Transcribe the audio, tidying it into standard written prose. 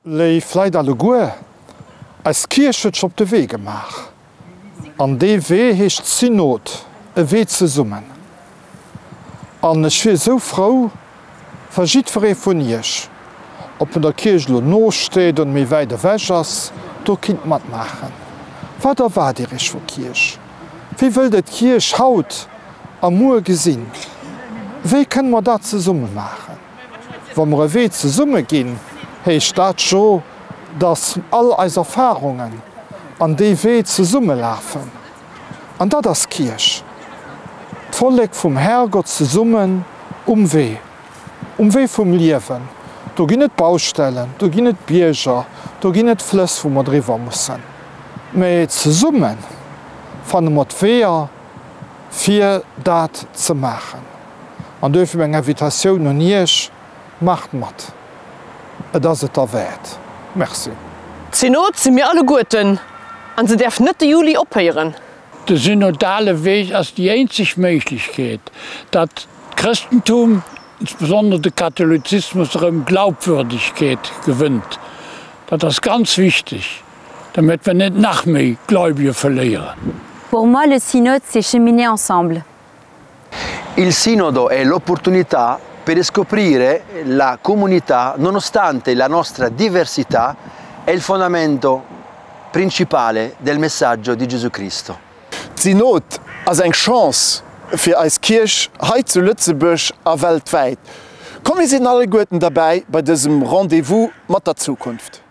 Leiifleit alle goer als Kirchwetsch op de Wee gemach. An dee Wee heecht Synod e Wee ze summen. An ech fir so Frau verschiet veré vun Ich. Op en der Kirch lo nosteet und méi weide wächers, do kind mat machen. Wat war Dirich vu Kirch? Wie wëll et Kirch haut am Muer gesinn? Wéi können wir dat ze Summe machen? Wann wir Wee ze Summe ginn, heich dat scho, dats all eis Erfahrungen an dee Wee ze Summe laufen. An dat as Kirch. D'Volleg vum Herrgott ze summen Wee. Wee vum Liewen. Do ginn et Baustellen, do ginn et Bierger, do ginn et Flëss wo mat driwer mussen. Mei ze summen fan mat Weer fir dat ze machen. An dëufem eng Invitationun an Ich macht mat. Et ass et erwäit. Merci. Synod sind mir alle Guten. Und sie darf nicht den Juli abhören. Der synodale Weg ist die einzige Möglichkeit, dass Christentum, insbesondere der Katholizismus, Glaubwürdigkeit gewinnt. Das ist ganz wichtig, damit wir nicht noch mehr Gläubige verlieren. Pour moi, le synode, c'est cheminer ensemble. Il sinodo è l'opportunità per scoprire la comunità nonostante la nostra diversità è il fondamento principale del messaggio di Gesù Cristo. Synod als eng Chance für als Kirch heit zu Lützeburg a weltweit. Kommen Sie alle Guten dabei bei diesem Rendezvous mit der Zukunft.